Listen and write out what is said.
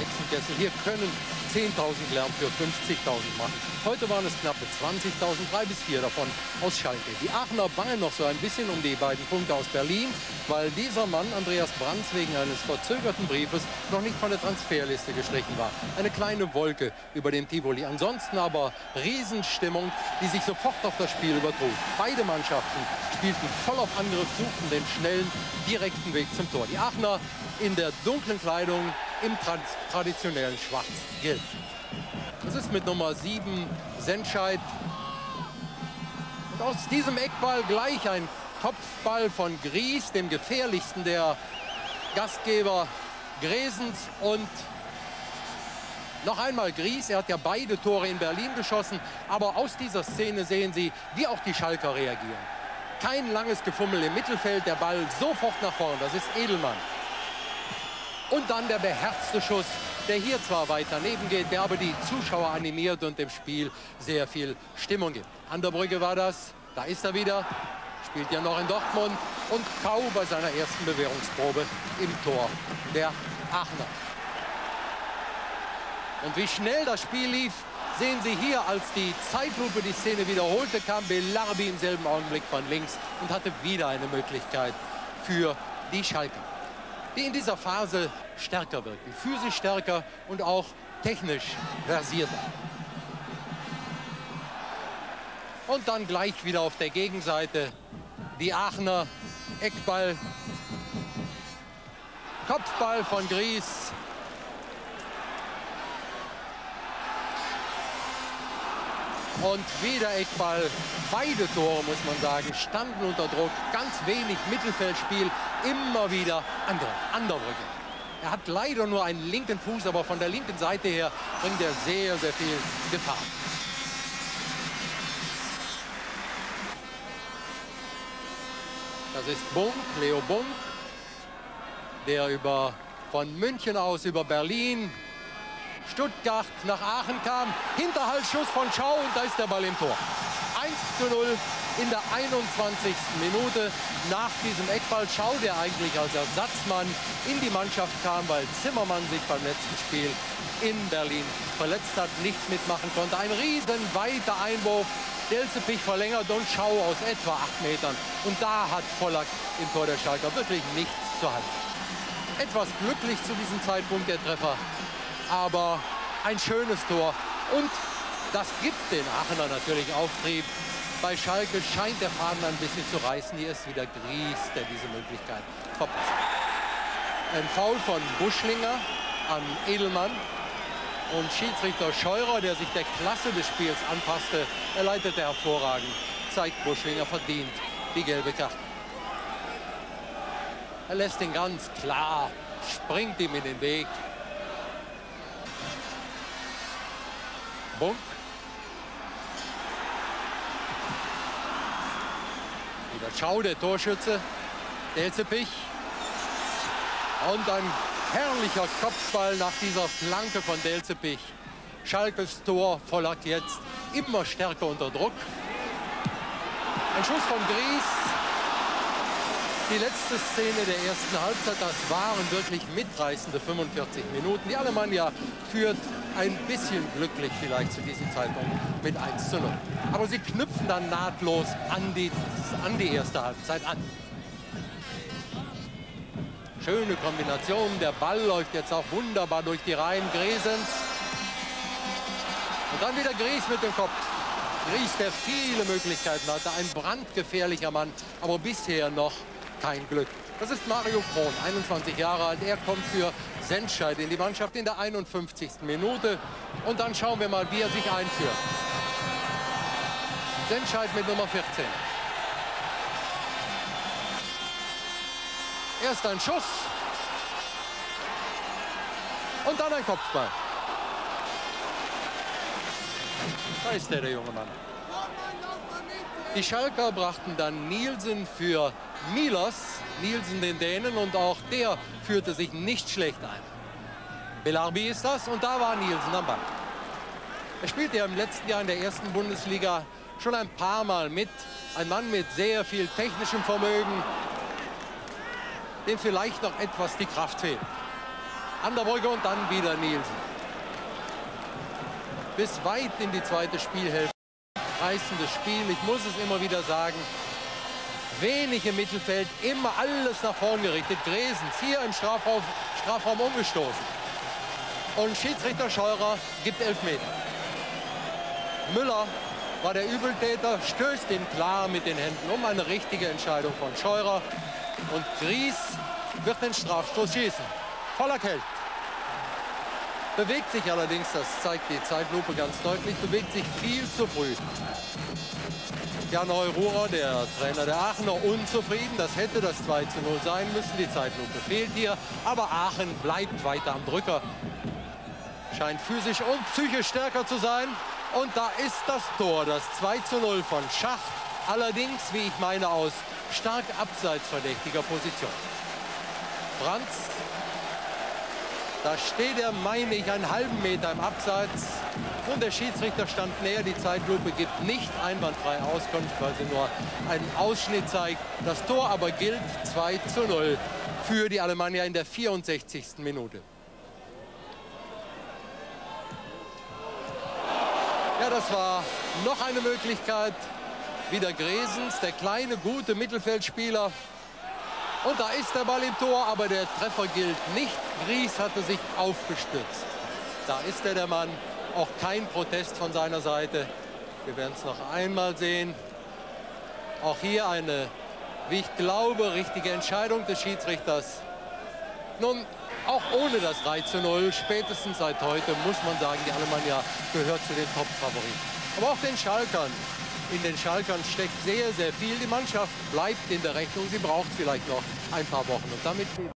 Hexenkessel. Hier können 10.000 Lärm für 50.000 machen. Heute waren es knappe 20.000, 3 bis 4 davon aus Schalke. Die Aachener bangen noch so ein bisschen um die beiden Punkte aus Berlin, weil dieser Mann, Andreas Brands, wegen eines verzögerten Briefes noch nicht von der Transferliste gestrichen war. Eine kleine Wolke über dem Tivoli. Ansonsten aber Riesenstimmung, die sich sofort auf das Spiel übertrug. Beide Mannschaften spielten voll auf Angriff, suchten den schnellen, direkten Weg zum Tor. Die Aachener in der dunklen Kleidung im traditionellen Schwarz-Gelb. Das ist mit Nummer 7 Sendscheid. Und aus diesem Eckball gleich ein Kopfball von Gries, dem gefährlichsten der Gastgeber Gräsens. Und noch einmal Gries, er hat ja beide Tore in Berlin geschossen. Aber aus dieser Szene sehen Sie, wie auch die Schalker reagieren. Kein langes Gefummel im Mittelfeld, der Ball sofort nach vorn, das ist Edelmann. Und dann der beherzte Schuss, der hier zwar weit daneben geht, der aber die Zuschauer animiert und dem Spiel sehr viel Stimmung gibt. An der Brücke war das, da ist er wieder, spielt ja noch in Dortmund und Kau bei seiner ersten Bewährungsprobe im Tor der Aachener. Und wie schnell das Spiel lief, sehen Sie hier, als die Zeitlupe die Szene wiederholte, kam Belarbi im selben Augenblick von links und hatte wieder eine Möglichkeit für die Schalker, die in dieser Phase stärker wirken, physisch stärker und auch technisch versierter. Und dann gleich wieder auf der Gegenseite die Aachener, Eckball, Kopfball von Gries. Und wieder Eckball. Beide Tore, muss man sagen, standen unter Druck. Ganz wenig Mittelfeldspiel. Immer wieder Angriff an der Brücke. Er hat leider nur einen linken Fuß, aber von der linken Seite her bringt er sehr, sehr viel Gefahr. Das ist Bunk, Leo Bunk, der von München aus über Berlin, Stuttgart nach Aachen kam. Hinterhaltsschuss von Schau und da ist der Ball im Tor. 1:0 in der 21. Minute nach diesem Eckball. Schau, der eigentlich als Ersatzmann in die Mannschaft kam, weil Zimmermann sich beim letzten Spiel in Berlin verletzt hat, nicht mitmachen konnte. Ein riesenweiter Einwurf. Delzepich verlängert und Schau aus etwa 8 Metern. Und da hat Vollack im Tor der Schalker wirklich nichts zur Hand. Etwas glücklich zu diesem Zeitpunkt der Treffer. Aber ein schönes Tor und das gibt den Aachener natürlich Auftrieb. Bei Schalke scheint der Faden ein bisschen zu reißen. Hier ist wieder Gries, der diese Möglichkeit verpasst. Ein Foul von Buschlinger an Edelmann. Und Schiedsrichter Scheurer, der sich der Klasse des Spiels anpasste, er leitete hervorragend, zeigt Buschlinger verdient die gelbe Karte. Er lässt ihn ganz klar, springt ihm in den Weg. Bunk. Wieder Schau, der Torschütze. Delzepich. Und ein herrlicher Kopfball nach dieser Flanke von Delzepich. Schalkes Tor, Vollack jetzt immer stärker unter Druck. Ein Schuss von Gries. Die letzte Szene der ersten Halbzeit, das waren wirklich mitreißende 45 Minuten. Die Alemannia führt ein bisschen glücklich vielleicht zu diesem Zeitpunkt mit 1:0. Aber sie knüpfen dann nahtlos an die erste Halbzeit an. Schöne Kombination, der Ball läuft jetzt auch wunderbar durch die Reihen Gräsens. Und dann wieder Gries mit dem Kopf. Gries, der viele Möglichkeiten hatte, ein brandgefährlicher Mann, aber bisher noch kein Glück. Das ist Mario Kron, 21 Jahre alt. Er kommt für Sendscheid in die Mannschaft in der 51. Minute. Und dann schauen wir mal, wie er sich einführt. Sendscheid mit Nummer 14. Erst ein Schuss. Und dann ein Kopfball. Da ist der junge Mann. Die Schalker brachten dann Nielsen für Milos, Nielsen den Dänen, und auch der führte sich nicht schlecht ein. Belarbi ist das und da war Nielsen am Ball. Er spielte ja im letzten Jahr in der ersten Bundesliga schon ein paar Mal mit. Ein Mann mit sehr viel technischem Vermögen, dem vielleicht noch etwas die Kraft fehlt. an der Brücke und dann wieder Nielsen. Bis weit in die zweite Spielhälfte. Reißendes Spiel, ich muss es immer wieder sagen. Wenig im Mittelfeld, immer alles nach vorn gerichtet. Gräsens hier im Strafraum umgestoßen. Und Schiedsrichter Scheurer gibt Elfmeter. Müller war der Übeltäter, stößt ihn klar mit den Händen um. Eine richtige Entscheidung von Scheurer. Und Gries wird den Strafstoß schießen. Voller Kälte. Bewegt sich allerdings, das zeigt die Zeitlupe ganz deutlich, bewegt sich viel zu früh. Jan Heururer, der Trainer der Aachener, unzufrieden. Das hätte das 2:0 sein müssen. Die Zeitlupe fehlt hier. Aber Aachen bleibt weiter am Drücker. Scheint physisch und psychisch stärker zu sein. Und da ist das Tor, das 2:0 von Schacht. Allerdings, wie ich meine, aus stark abseits verdächtiger Position. Brands. Da steht er, meine ich, einen halben Meter im Abseits. Und der Schiedsrichter stand näher. Die Zeitlupe gibt nicht einwandfrei Auskunft, weil sie nur einen Ausschnitt zeigt. Das Tor aber gilt 2:0 für die Alemannia in der 64. Minute. Ja, das war noch eine Möglichkeit. Wieder Gräsens, der kleine, gute Mittelfeldspieler. Und da ist der Ball im Tor, aber der Treffer gilt nicht. Gries hatte sich aufgestützt. Da ist er, der Mann. Auch kein Protest von seiner Seite. Wir werden es noch einmal sehen. Auch hier eine, wie ich glaube, richtige Entscheidung des Schiedsrichters. Nun, auch ohne das 3:0, spätestens seit heute, muss man sagen, die Alemannia gehört zu den Top-Favoriten. Aber auch den Schalkern. In den Schalkern steckt sehr, sehr viel. Die Mannschaft bleibt in der Rechnung. Sie braucht vielleicht noch ein paar Wochen. Und damit